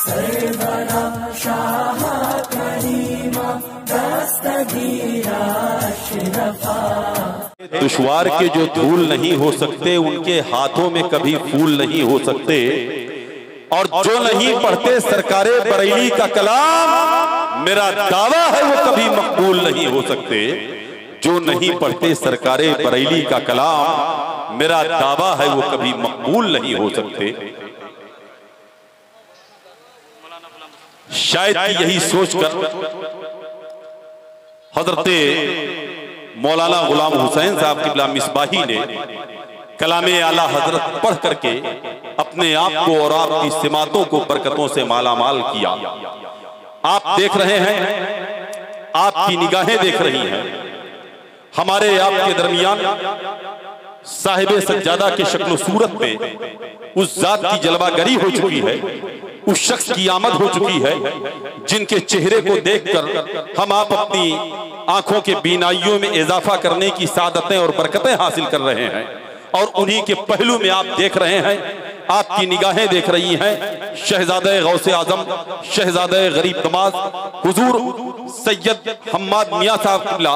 सरवरा शाह करीमा दस्तगीरा अशरफा। दुश्वार के जो धूल नहीं हो सकते उनके हाथों में कभी फूल नहीं हो सकते, और जो नहीं पढ़ते सरकारे बरेली का कलाम मेरा दावा है वो कभी मकबूल नहीं हो सकते। जो नहीं पढ़ते सरकारे बरेली का कलाम मेरा दावा है वो कभी मकबूल नहीं हो सकते। शायद यही सोचकर हजरते मौलाना गुलाम हुसैन साहब क़िबला मिसबाही ने कलामे आला हजरत पढ़ करके अपने आप को और आपकी सिमातों को बरकतों से मालामाल किया। आप देख रहे हैं, आपकी निगाहें देख रही हैं, हमारे आपके दरमियान साहिबे सज्जादा के शक्ल सूरत में उस जात की जलवागरी हो चुकी है, उस शख्स की आमद हो चुकी है जिनके चेहरे को देखकर हम आप अपनी आंखों के बीनाइयों में इजाफा करने की सादतें और बरकतें हासिल कर रहे हैं। और उन्हीं के पहलू में आप देख रहे हैं, आपकी निगाहें देख रही हैं शहजादे गौसे आजम, शहजादे गरीब नवाज हुजूर सैयद हम्माद मियां साहब क़िबला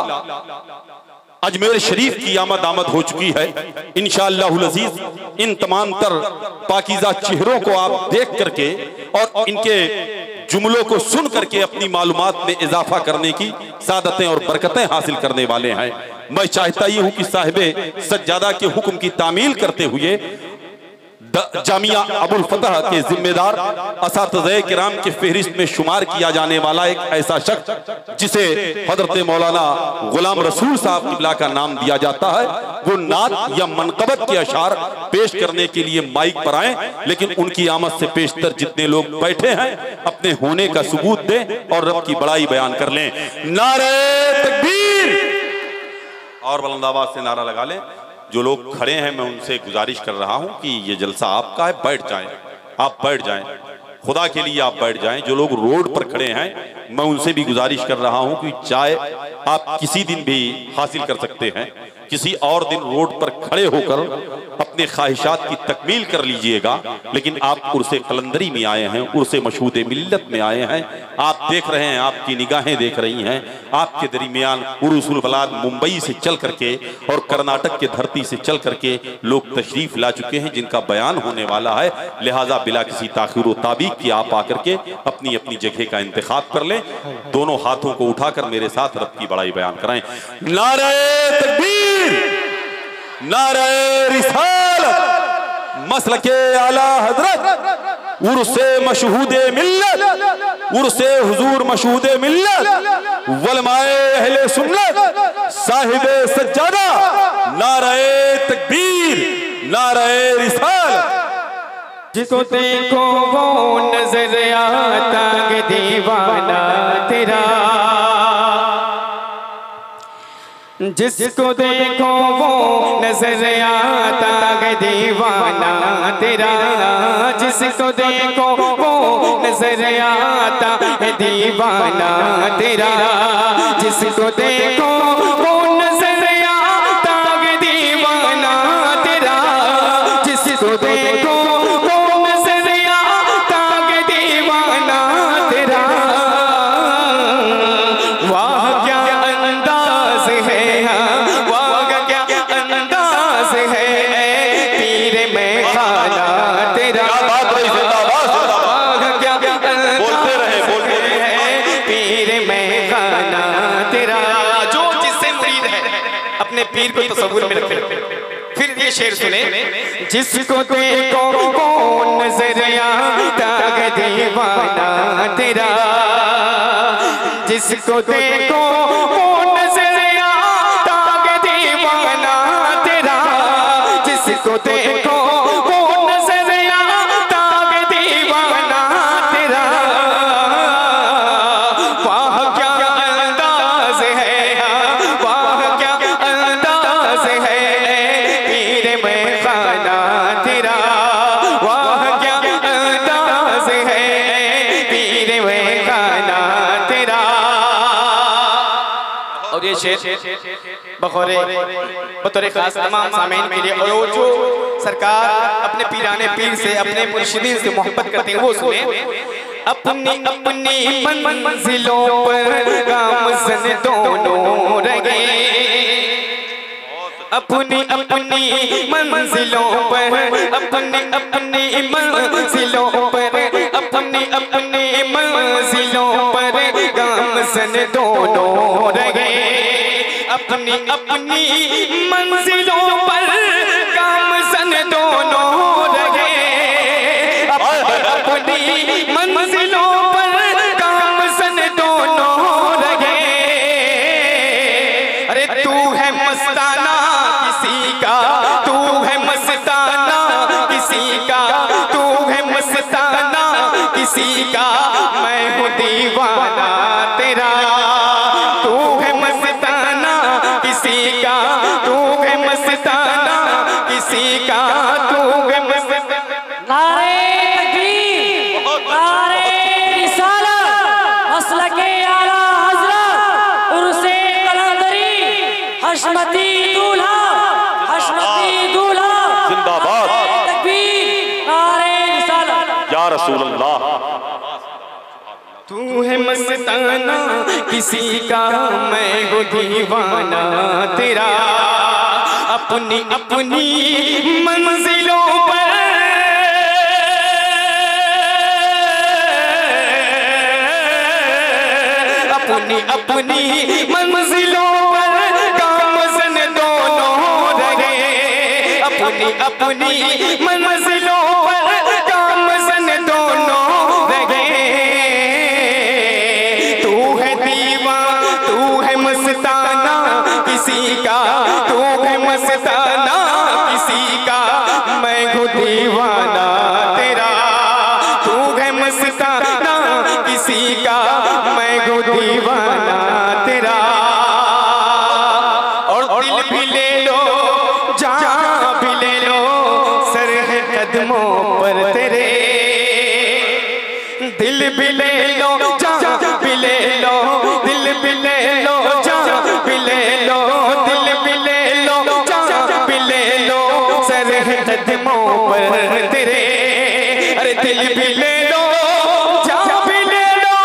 अजमेर शरीफ की आमद हो चुकी है। इंशाअल्लाहुल अज़ीज़ इन तमाम तर पाकीज़ा चेहरों को आप देख करके और इनके जुमलों को सुन करके अपनी मालूमात में इजाफा करने की सादतें और बरकतें हासिल करने वाले हैं। मैं चाहता ही हूं कि साहिबे सज्जादा के हुक्म की तामील करते हुए जामिया अबुल फतह के जिम्मेदार असातिज़े किराम के फहरिस्त में शुमार किया जाने वाला एक ऐसा शख्स जिसे हजरत मौलाना गुलाम रसूल साहब क़िबला का नाम दिया जाता है, वो नात या मनक़बत के अशार पेश करने के लिए माइक पर आए। लेकिन उनकी आमद से पेशतर जितने लोग बैठे हैं अपने होने का सबूत दें और रब की बड़ाई बयान कर लें। नारे तकबीर, और बुलंद आवाज से नारा लगा लें। जो लोग खड़े हैं मैं उनसे गुजारिश कर रहा हूं कि ये जलसा आपका है, बैठ जाएं, आप बैठ जाएं, खुदा के लिए आप बैठ जाएं। जो लोग रोड पर खड़े हैं मैं उनसे भी गुजारिश कर रहा हूं कि चाय आप किसी दिन भी हासिल कर सकते हैं, किसी और दिन रोड पर खड़े होकर अपने ख्वाहिशात की तकमील कर लीजिएगा। लेकिन आप उर्से कलंदरी में आए हैं, उर्से मशहूद मिल्लत में आए हैं। आप देख रहे हैं, आपकी निगाहें देख रही हैं, आपके दरमियान उरुसुल बलाद मुंबई से चल करके और कर्नाटक के धरती से चल करके लोग तशरीफ ला चुके हैं जिनका बयान होने वाला है। लिहाजा बिला किसी ताखीर व ताबीक की आप आकर के अपनी अपनी जगह का इंतखाब कर लें। दोनों हाथों को उठाकर मेरे साथ रब की बड़ाई बयान कराएं। नारे तकबीर, नारे रिसालत, मसलके आला हजरत, उर्से मशहूदे मिल्लत, उर्से हुजूर मशहूदे मिल्लत, वलमाए अहले सुन्नत, साहिबे सज्जादा, नारे तकबीर, नारे रिसालत। जिसको देखो वो नजर आता है दीवाना तेरा, जिसको देखो वो नजर आता है दीवाना तेरा, जिसको देखो वो नजर आता है दीवाना तेरा, जिसको देखो वो नजर आता है दीवाना तेरा, जिसको देखो पीर को तसव्वुर में रखे। फिर ये शेर सुने, जिसको देखो वो नजर आता है दीवाना तेरा, जिसको देखो वो नजर आता है दीवाना तेरा, जिसको देखो वो नजर आता है दीवाना तेरा। वाह क्या अंदाज है, वाह क्या अंदाज है पीर में खाना तेरा, वाह क्या अंदाज है पीर में खाना तेरा। और ये शेर बतौर खास तमाम सामीन के लिए, और जो सरकार अपने पीराने पीर से अपने मुर्शिदीन से मोहब्बत करते हैं वो सुने। अपनी अपनी मंजिलों पर गामज़न दोनों रहे, अपनी अपनी मंजिलों पर, अपनी अपनी मंजिलों पर, अपनी अपनी मंजिलों पर गामज़न दोनों रहे, अपनी अपनी मंजिलों पर गामज़न दोनों रहे, अपनी मंजिलों पर गामज़न दोनों रहे। अरे तू है मस्ताना किसी का, तू है मस्ताना किसी का, तू है मस्ताना किसी का, मैं हूँ दीवाना तेरा। तू है मस्ताना किसी का, तू है मस्ताना किसी का, तू है मस्ताना। नारे तकबीर, नारे रिसालत, मसलके आला हज़रत, उर्से कलंदरी, हशमती दूल्हा, हशमती दूल्हा, जिंदाबाद। तकबीर, नारे रिसालत। या रसूल अल्लाह। तू है मस्ताना किसी का, मैं हूँ दीवाना तेरा, अपनी अपनी मंजिलों पर, अपनी अपनी मंजिलों पर गामज़न दोनों रहे, अपनी अपनी मंजिलों पर गामज़न दोनों रहे। तू है दीवाना, तू है मस्ताना किसी का, तू है मस्ताना किसी का, मैं हूँ दीवाना तेरा। तू है मस्ताना किसी का, मैं हूँ दीवाना तेरा। और दिल भी ले लो, जान भी ले लो, सर है कदमों पर तेरे। दिल भी ले लो, जान भी ले लो, दिल भी ले लो, जान भी ले लो, दिल भी ले लो, जान भी ले लो, सर है कदमों पर तेरे। अरे दिल भी ले लो, जान भी ले लो,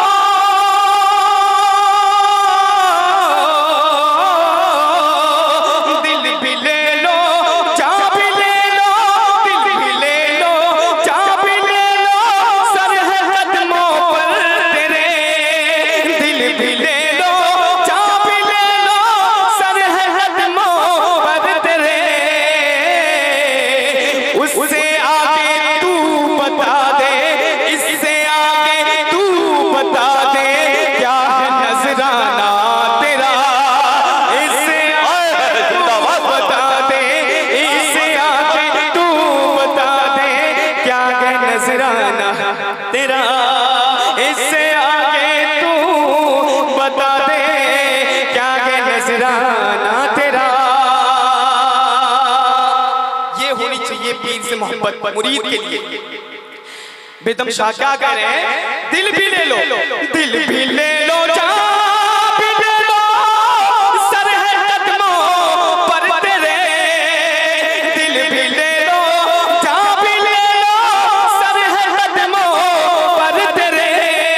दिल भी ले लो, जान भी ले लो, दिल भी ले लो, जान भी ले लो, सर है कदमों पर तेरे। दिल भी ले लो, जान भी ले लो, सर है कदमों पर तेरे। उससे आगे तू बता दे, इससे आगे तू बता दे, क्या है नजराना तेरा। इससे आगे तू बता दे, इससे आगे तू बता दे, क्या है नजराना तेरा। इससे आगे तू बता दे, क्या है नजराना तेरा। ये होनी चाहिए पीर से मोहब्बत मुरीद के लिए। बेदम शाह क्या कह रहे हैं? दिल भी ले लो, दिल भी ले लो, जान भी ले लो, सर है कदमों पर तेरे। दिल भी ले लो, जान भी ले लो, सर है कदमों पर तेरे।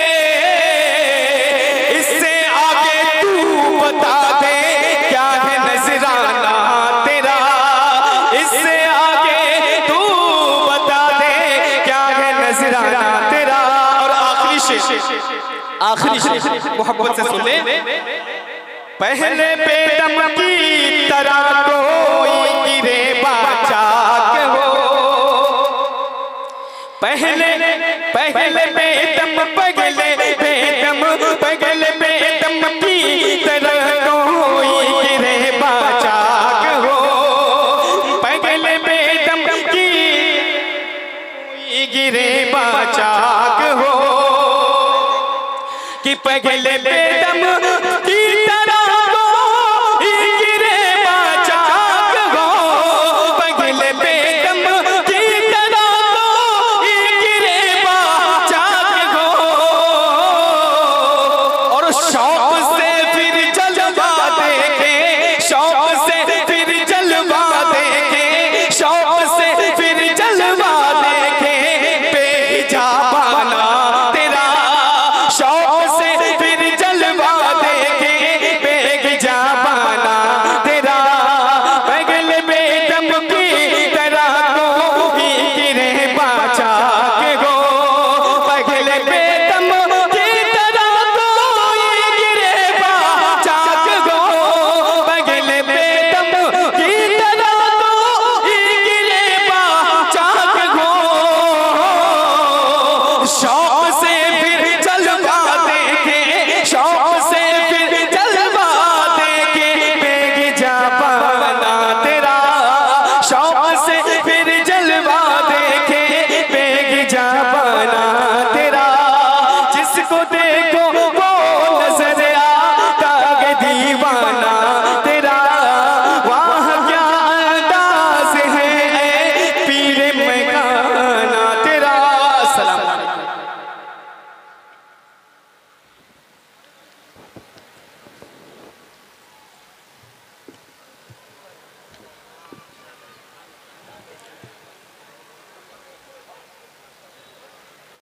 इससे आगे तू बता दे, क्या है नजराना तेरा। इससे आगे तू बता दे, क्या है नजराना तेरा। और आखिरी शेर मोहब्बत से सुन ले। पहले बेदम की तरह कोई गिरे बाचाक हो, पहले पहले बेदम, पगले बेदम, पगले बेदम की तरह कोई गिरे बाचाक हो, पगले बेदम की गिरे बाचाक हो, कि पगले बेदम की तरह कोई गिरे बाचाक हो, पगले बेदम की तरह कोई गिरे बाचाक हो। और शौक से फिर जलवा देखे, शौक से फिर जलवा देखे, शौक से फिर जलवा देखे, बेहिजाबाना शौक से फिर जलवा देखे, शौक से फिर जलवा देखे, बेगिजा बना तेरा, शौक से फिर जलवा देखे, बेगिजा बना तेरा, जिसको देखो